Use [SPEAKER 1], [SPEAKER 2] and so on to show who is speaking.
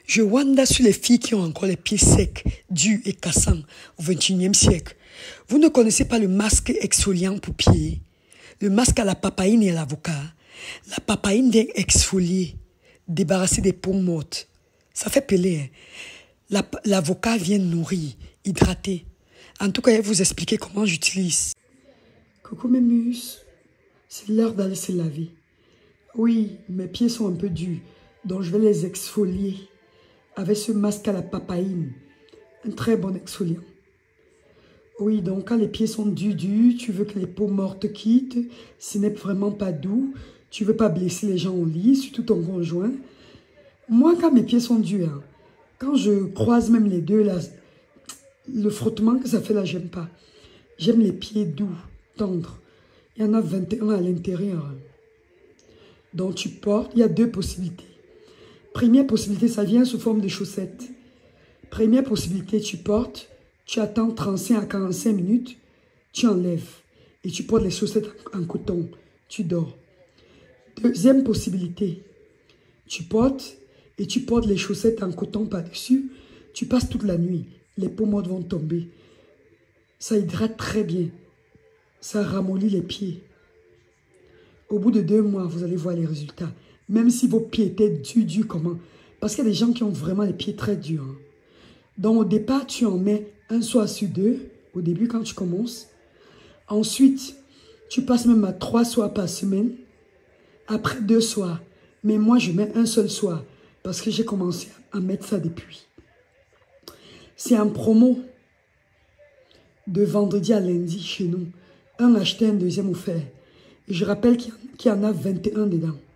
[SPEAKER 1] Je wanda sur les filles qui ont encore les pieds secs, durs et cassants au XXIe siècle. Vous ne connaissez pas le masque exfoliant pour pieds? Le masque à la papaïne et à l'avocat. La papaïne vient exfolier, débarrasser des peaux mortes. Ça fait peler. Hein? L'avocat vient nourrir, hydrater. En tout cas, je vais vous expliquer comment j'utilise. Coucou mes mus, c'est l'heure d'aller se laver. Oui, mes pieds sont un peu durs, donc je vais les exfolier avec ce masque à la papaïne. Un très bon exfoliant. Oui, donc quand les pieds sont durs, tu veux que les peaux mortes quittent, ce n'est vraiment pas doux, tu veux pas blesser les gens au lit, surtout ton conjoint. Moi, quand mes pieds sont durs, hein, quand je croise même les deux, là, le frottement que ça fait là, j'aime pas. J'aime les pieds doux, tendres. Il y en a 21 à l'intérieur. Donc tu portes, il y a deux possibilités. Première possibilité, ça vient sous forme de chaussettes. Première possibilité, tu portes, tu attends 35 à 45 minutes, tu enlèves et tu portes les chaussettes en coton, tu dors. Deuxième possibilité, tu portes et tu portes les chaussettes en coton par-dessus, tu passes toute la nuit, les peaux mortes vont tomber. Ça hydrate très bien, ça ramollit les pieds. Au bout de 2 mois, vous allez voir les résultats. Même si vos pieds étaient durs, comment? Parce qu'il y a des gens qui ont vraiment les pieds très durs. Hein. Donc au départ, tu en mets un soir sur 2, au début quand tu commences. Ensuite, tu passes même à 3 soirs par semaine. Après 2 soirs. Mais moi, je mets un seul soir. Parce que j'ai commencé à mettre ça depuis. C'est en promo. De vendredi à lundi chez nous. Un acheté, un deuxième offert. Et je rappelle qu'il y en a 21 dedans.